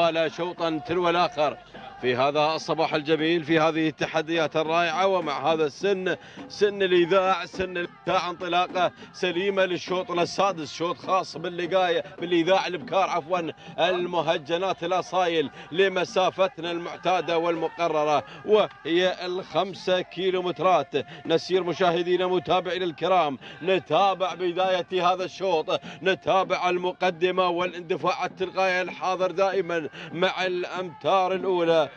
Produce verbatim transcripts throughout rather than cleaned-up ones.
يتوالى شوطا تلو الآخر في هذا الصباح الجميل، في هذه التحديات الرائعة، ومع هذا السن سن الإذاع، سن الإذاع انطلاقة سليمة للشوط السادس، شوط خاص باللقاية بالإذاع البكار عفوا المهجنات الأصايل لمسافتنا المعتادة والمقررة وهي الخمسة كيلومترات. نسير مشاهدينا متابعينا الكرام، نتابع بداية هذا الشوط، نتابع المقدمة والاندفاع التلقائي الحاضر دائما مع الأمتار الأولى،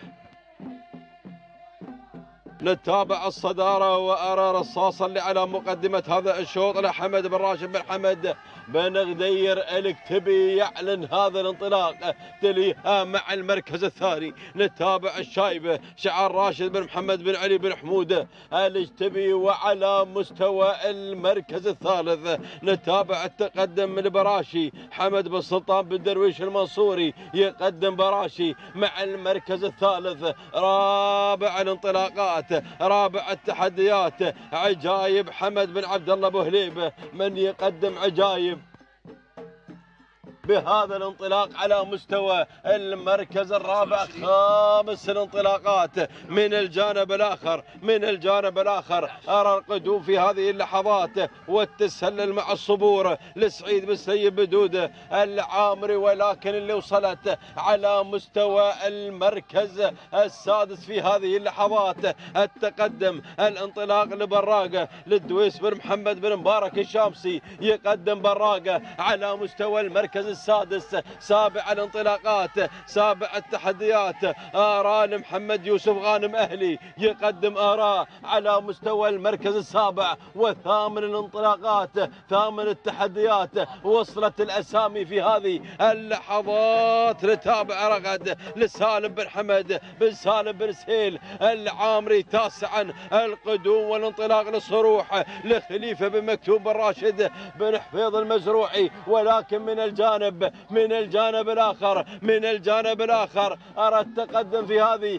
نتابع الصدارة وأرى رصاصا اللي على مقدمة هذا الشوط لحمد بن راشد بن حمد بن غدير الكتبي يعلن هذا الانطلاق، تليها مع المركز الثاني نتابع الشايبة شعار راشد بن محمد بن علي بن حمود الكتبي، وعلى مستوى المركز الثالث نتابع التقدم من براشي حمد بن سلطان بن درويش المنصوري يقدم براشي مع المركز الثالث. رابع الانطلاقات، رابع التحديات عجايب حمد بن عبد الله بوهليبه من يقدم عجايب بهذا الانطلاق على مستوى المركز الرابع. خامس الانطلاقات من الجانب الآخر، من الجانب الآخر أرى القدوم في هذه اللحظات والتسلل مع الصبور لسعيد بن سيد بدودة العامري، ولكن اللي وصلت على مستوى المركز السادس في هذه اللحظات التقدم الانطلاق لبراقة للدويس بن محمد بن مبارك الشامسي يقدم براقة على مستوى المركز السادس. سابع الانطلاقات، سابع التحديات آراء لمحمد يوسف غانم أهلي يقدم آراء على مستوى المركز السابع. وثامن الانطلاقات، ثامن التحديات وصلت الأسامي في هذه اللحظات. نتابع رغد لسالم بن حمد بن سالم بن سهيل العامري. تاسعا القدوم والانطلاق للصروح لخليفة بن مكتوب بن راشد بن حفيظ المزروعي، ولكن من الجانب من الجانب الآخر من الجانب الآخر أرى التقدم في هذه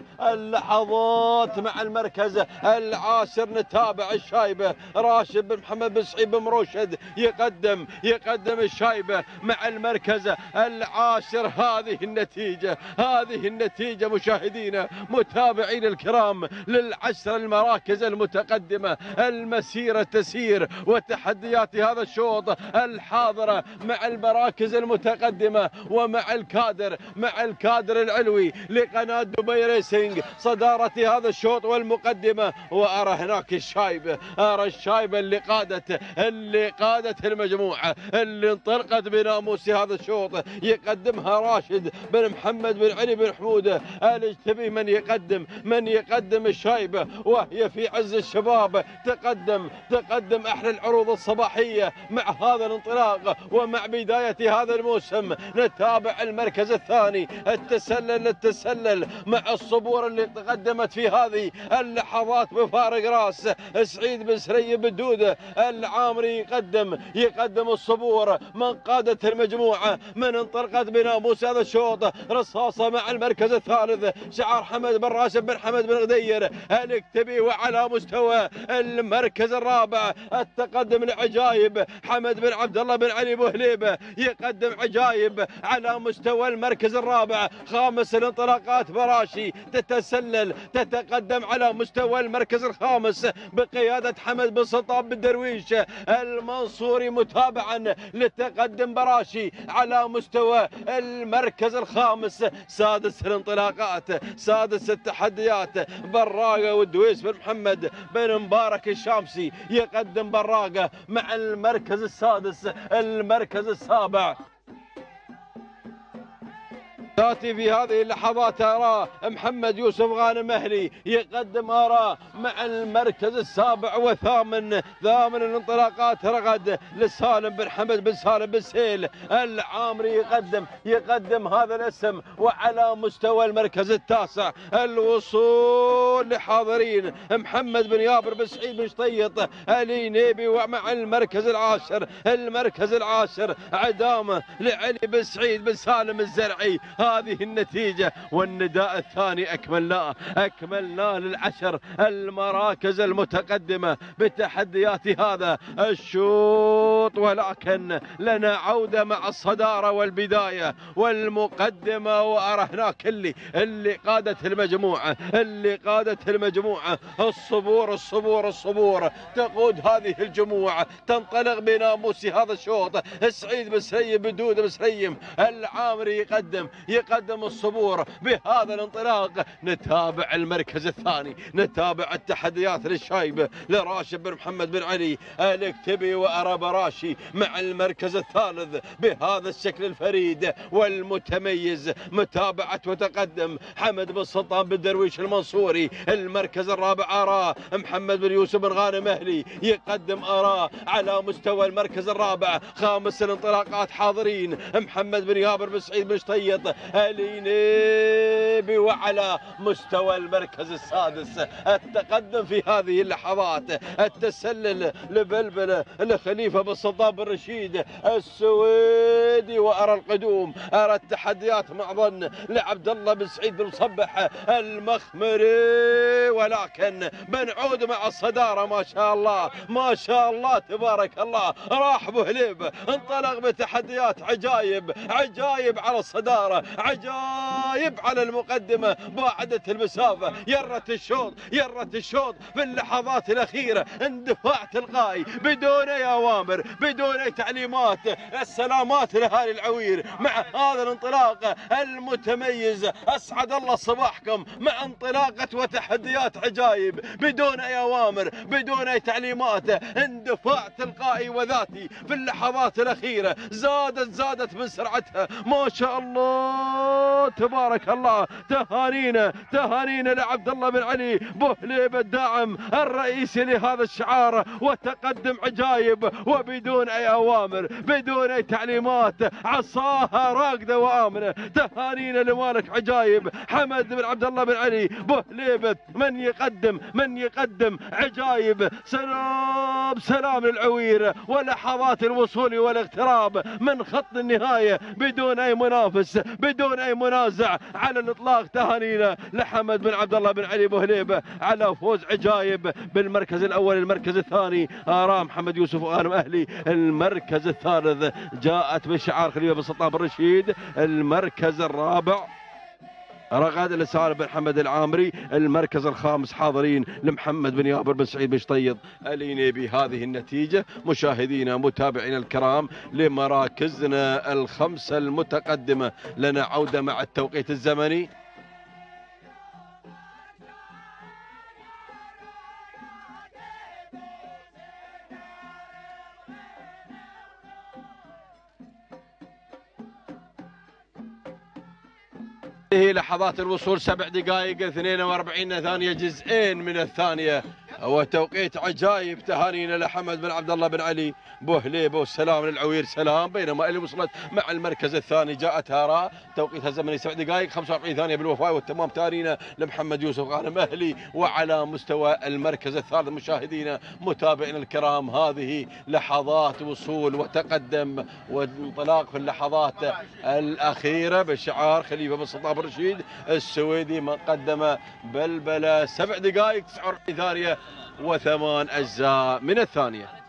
اللحظات مع المركز العاشر. نتابع الشايبة راشد بن محمد بن سعيد بن مروشد يقدم يقدم الشايبة مع المركز العاشر. هذه النتيجة هذه النتيجة مشاهدينا متابعين الكرام للعشر المراكز المتقدمة. المسيرة تسير وتحديات هذا الشوط الحاضرة مع المراكز المتقدمة ومع الكادر مع الكادر العلوي لقناة دبي ريسينج صدارة هذا الشوط والمقدمة. وأرى هناك الشايبة، أرى الشايبة اللي قادت اللي قادت المجموعة اللي انطلقت بناموس هذا الشوط يقدمها راشد بن محمد بن علي بن حمودة الكتبي من يقدم من يقدم الشايبة وهي في عز الشباب. تقدم تقدم أحلى العروض الصباحية مع هذا الانطلاق ومع بداية هذا الموسم. نتابع المركز الثاني، التسلل التسلل مع الصبور اللي تقدمت في هذه اللحظات بفارق راس. سعيد بن سري بدودة العامري يقدم يقدم الصبور من قادة المجموعة من انطلقت بناموس هذا الشوط. رصاصة مع المركز الثالث شعار حمد بن راشد بن حمد بن غدير الكتبي. وعلى مستوى المركز الرابع التقدم لعجايب حمد بن عبد الله بن علي بوهليبه يقدم عجايب على مستوى المركز الرابع. خامس الانطلاقات براشي تتسلل تتقدم على مستوى المركز الخامس بقيادة حمد بن سلطان بن درويش المنصوري متابعا لتقدم براشي على مستوى المركز الخامس. سادس الانطلاقات، سادس التحديات براقة والدويس بن محمد بن مبارك الشامسي يقدم براقة مع المركز السادس المركز السابع. تاتي في هذه اللحظات آراء محمد يوسف غانم أهلي يقدم آراء مع المركز السابع وثامن. ثامن الانطلاقات رغد لسالم بن حمد بن سالم بن سهيل العامري يقدم يقدم هذا الاسم. وعلى مستوى المركز التاسع الوصول لحاضرين محمد بن يابر بن سعيد بن شطيط علي نيبي. ومع المركز العاشر المركز العاشر عدامه لعلي بن سعيد بن سالم الزرعي. هذه النتيجة. والنداء الثاني أكملناه أكملناه للعشر المراكز المتقدمة بتحديات هذا الشوط، ولكن لنا عودة مع الصدارة والبداية والمقدمة. وأرى هناك اللي اللي قادت المجموعة اللي قادت المجموعة الصبور الصبور الصبور تقود هذه الجموع، تنطلق بناموس هذا الشوط. سعيد بن سليم بدود بن سليم العامري يقدم يقدم الصبور بهذا الانطلاق. نتابع المركز الثاني، نتابع التحديات للشايب لراشد بن محمد بن علي الكتبي وأرى براشي مع المركز الثالث بهذا الشكل الفريد والمتميز. متابعة وتقدم حمد بن سلطان بن درويش المنصوري. المركز الرابع أراه محمد بن يوسف بن غانم أهلي يقدم أراه على مستوى المركز الرابع. خامس الانطلاقات حاضرين محمد بن يابر بن سعيد بن شطيط الينيبي. وعلى مستوى المركز السادس التقدم في هذه اللحظات التسلل لبلبل لخليفة بن سلطان بن رشيد السويدي. وأرى القدوم أرى التحديات مع ظن لعبد الله بن سعيد بن مصبح المخمري، ولكن بنعود مع الصدارة. ما شاء الله ما شاء الله تبارك الله. راح بوهليب انطلق بتحديات عجايب عجايب على الصدارة، عجايب على المقدمة. باعدت المسافة، يرت الشوط يرت الشوط في اللحظات الأخيرة. اندفاع تلقائي بدون أي أوامر بدون أي تعليمات. السلامات لأهالي العوير مع هذا الانطلاق المتميز. أسعد الله صباحكم مع انطلاقة وتحديات عجايب بدون أي أوامر بدون أي تعليمات. اندفاع تلقائي وذاتي في اللحظات الأخيرة. زادت زادت من سرعتها ما شاء الله تبارك الله. تهانينا تهانينا لعبد الله بن علي بوهليب الداعم الرئيسي لهذا الشعار. وتقدم عجايب وبدون أي أوامر بدون أي تعليمات. عصاها راقدة وآمنة. تهانينا لمالك عجايب حمد بن عبد الله بن علي بوهليب من يقدم من يقدم عجايب. سلام سلام للعوير ولحظات الوصول والاقتراب من خط النهاية بدون أي منافس بدون أي منازع على الإطلاق. تهانينا لحمد بن عبد الله بن علي بوهليب على فوز عجايب بالمركز الأول. المركز الثاني آراء محمد يوسف وغانم أهلي. المركز الثالث جاءت بشعار خليفة بن سلطان بن رشيد. المركز الرابع رغد لسالم بن حمد العامري. المركز الخامس حاضرين لمحمد بن يابر بن سعيد بن شطيط الينيبي. هذه النتيجة مشاهدينا متابعينا الكرام لمراكزنا الخمسة المتقدمة. لنا عودة مع التوقيت الزمني. هي لحظات الوصول سبع دقائق اثنين وأربعين ثانية جزئين من الثانية وتوقيت عجايب. تهانينا لحمد بن عبد الله بن علي بوهليب والسلام للعوير سلام. بينما اللي وصلت مع المركز الثاني جاءت هاراء توقيتها الزمني سبع دقائق خمسة وأربعين ثانية بالوفاء والتمام. تهانينا لمحمد يوسف غانم أهلي. وعلى مستوى المركز الثالث مشاهدينا متابعينا الكرام هذه لحظات وصول وتقدم وانطلاق في اللحظات الأخيرة بشعار خليفة بن سلطان بن رشيد السويدي من قدم بلبلة سبع دقائق تسعة وأربعين ثانية وثمان أجزاء من الثانية.